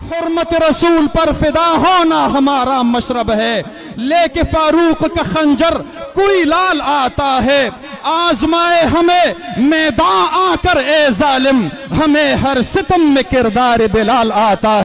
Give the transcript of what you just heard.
हुर्मत रसूल पर फिदा होना हमारा मशरब है, लेके फारूक का खंजर कोई लाल आता है। आजमाए हमें मैदान आकर ए जालिम, हमें हर सितम में किरदार बिलाल आता है।